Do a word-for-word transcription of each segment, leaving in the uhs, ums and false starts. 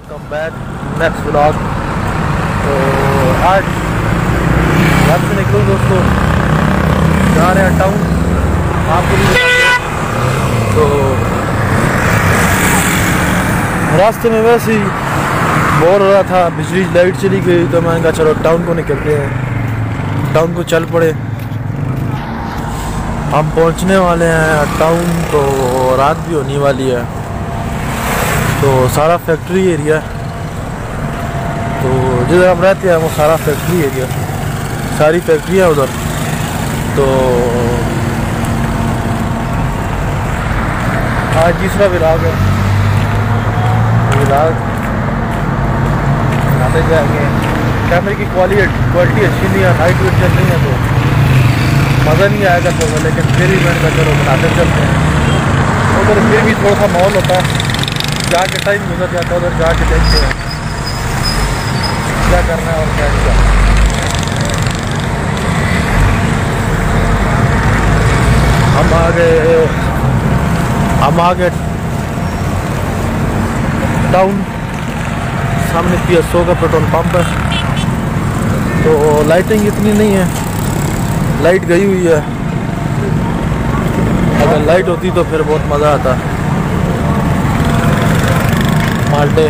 Welcome back next vlog. तो आज घर से निकलो दोस्तों, जा रहे हैं टाउन। आपको भी तो रास्ते में वैसे ही बोर हो रहा था, बिजली लाइट चली गई तो मैंने कहा चलो टाउन को निकलते हैं। टाउन को चल पड़े। हम पहुंचने वाले हैं टाउन, तो रात भी होने वाली है। तो सारा फैक्ट्री एरिया, तो जिधर हम रहते हैं वो सारा फैक्ट्री एरिया, सारी फैक्ट्रियाँ उधर। तो आज तीसरा विलाग है, विलाग आते जाएंगे। कैमरे की क्वालिटी क्वालिटी अच्छी नहीं है, हाइट वेट चल रही है तो मज़ा नहीं आएगा तो, लेकिन फिर भी मैंने कहा चलो बनाते चलते हैं। उधर फिर भी थोड़ा सा माहौल होता है, जाके टाइम गुजर जाता है, उधर जाके देखते हैं क्या करना है और क्या नहीं करना। हम आ गए हम आ गए टाउन। सामने पी एस ओ का पेट्रोल पंप है। तो लाइटिंग इतनी नहीं है, लाइट गई हुई है। अगर लाइट होती तो फिर बहुत मज़ा आता। माल्टे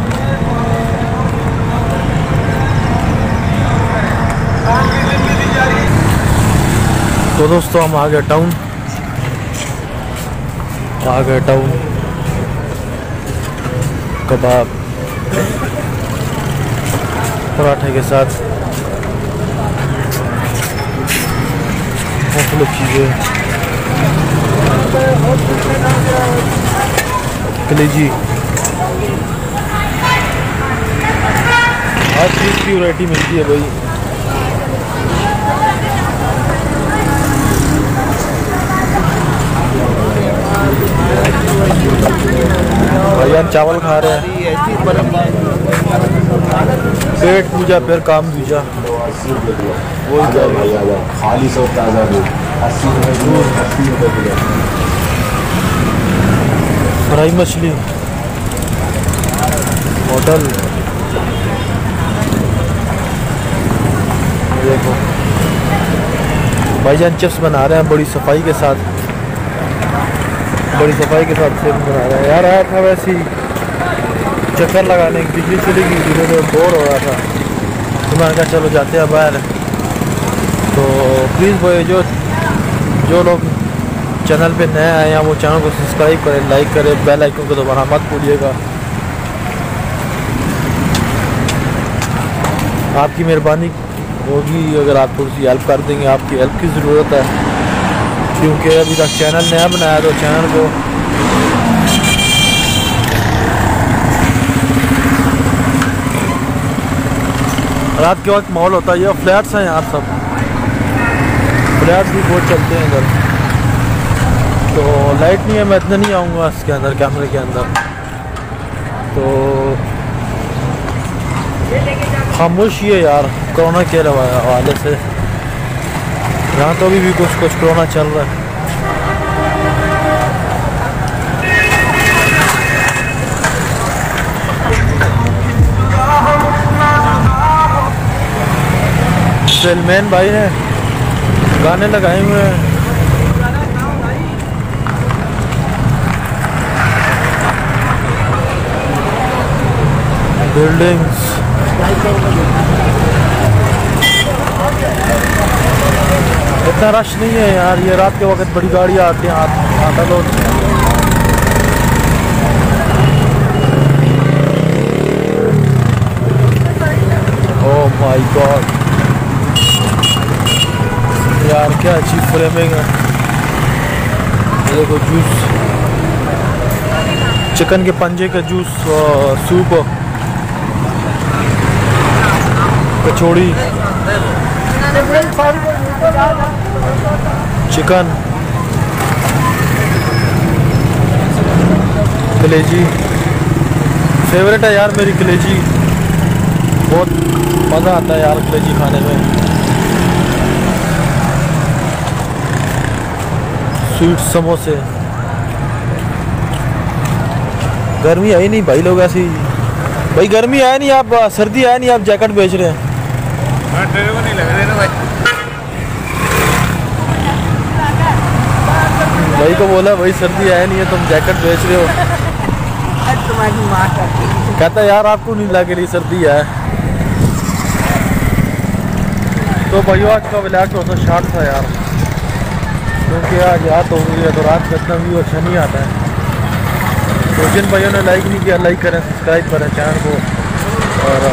तो दोस्तों हम आ गए टाउन, आ गए टाउन। कबाब पराठे के साथ मुख्तलिफ चीज़ें, कलेजी, हर चीज़ की वैरायटी मिलती है भाई। भैया चावल खा रहे हैं। पेट पूजा फिर काम दूजा, वही खाली सौ ताज़ा अस्सी रुपये किलो। फ्राई मछली, होटल, देखो भाईजान चिप्स बना रहे हैं बड़ी सफाई के साथ, बड़ी सफाई के साथ चिप्स बना रहे हैं। यार आया था वैसे ही चक्कर लगाने, बिजली चली गई थी तो बोर हो रहा था, तो मैंने कहा चलो जाते हैं बाहर। तो प्लीज़ भाई जो जो लोग चैनल पे नए आए हैं वो चैनल को सब्सक्राइब करें, लाइक करें, बेल आइकन को दबाना मत भूलिएगा। आपकी मेहरबानी होगी अगर आप थोड़ी सी हेल्प कर देंगे, आपकी हेल्प की ज़रूरत है, क्योंकि अभी तक चैनल नया बनाया तो चैनल को रात के वक्त माहौल होता है। ये फ्लैट्स हैं यहाँ, सब फ्लैट्स भी बहुत चलते हैं इधर। तो लाइट नहीं है, मैं इतना नहीं आऊँगा इसके अंदर, कैमरे के अंदर। तो खामोशी है यार कोरोना के हवाले से, यहाँ तो अभी भी कुछ कुछ कोरोना चल रहा है। सेलमैन भाई ने गाने लगाए हुए हैं। बिल्डिंग्स, इतना रश नहीं है यार, ये रात के वक्त बड़ी गाड़ियाँ आती हैं, आता लोग। ओह माय गॉड यार क्या अच्छी फ्रेमिंग है। ये देखो जूस, चिकन के पंजे का जूस, सूप, कचौड़ी, चिकन, कलेजी फेवरेट है यार मेरी कलेजी, बहुत मज़ा आता है यार कलेजी खाने में। स्वीट समोसे, गर्मी आई नहीं भाई, लोग ऐसी भाई गर्मी आया नहीं, आप सर्दी आया नहीं, आप जैकेट बेच रहे हैं। नहीं लग रहे ना भाई। भाई को बोला भाई सर्दी आया नहीं है, तुम जैकेट बेच रहे हो। तुम्हारी माँ का कहता यार आपको नहीं लग रही सर्दी है। तो भाइयों आज का व्लॉग थोड़ा सा शॉर्ट था यार, क्योंकि आज रात हो गई है तो रात का इतना व्यू अच्छा नहीं आता है। तो जिन भाइयों ने लाइक नहीं किया लाइक करें, सब्सक्राइब करें चैनल को, और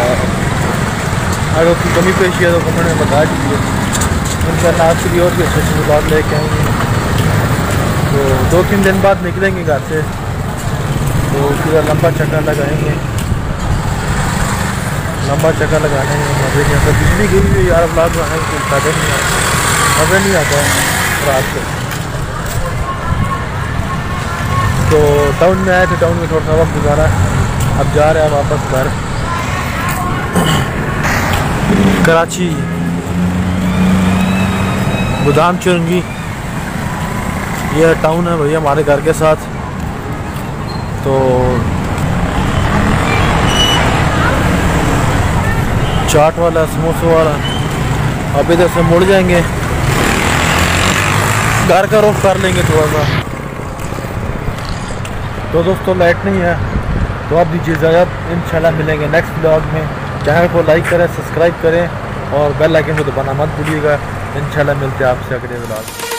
अगर उसकी कमी पेशी है तो कमेंट में बता दीजिए। उनका आज के लिए और भी अच्छे अच्छे व्लॉग लेके आएंगे। तो दो तीन दिन बाद निकलेंगे घर से, तो पूरा लंबा चक्कर लगाएंगे। लंबा चक्कर लगाने में मज़े नहीं आता। बिजली गई हुई यार, व्लॉग बनाने में कोई फायदा नहीं आता, मज़ा नहीं आता रात को। तो टाउन में आए थे, टाउन में थोड़ा सा वक्त गुजारा, अब जा रहे हैं वापस घर कराची। बुदाम चुरंगी ये टाउन है भैया हमारे घर के साथ। तो चाट वाला, समोसे वाला, अब इधर से मुड़ जाएंगे, घर का रुख कर लेंगे थोड़ा सा। तो दोस्तों लाइट नहीं है तो आप दीजिए इजाज़त, इंशाल्लाह मिलेंगे नेक्स्ट ब्लॉग में। चैनल को लाइक करें, सब्सक्राइब करें और बेल आइकन को दबाना मत भूलिएगा। इंशाल्लाह मिलते हैं आपसे अगले ब्लॉग।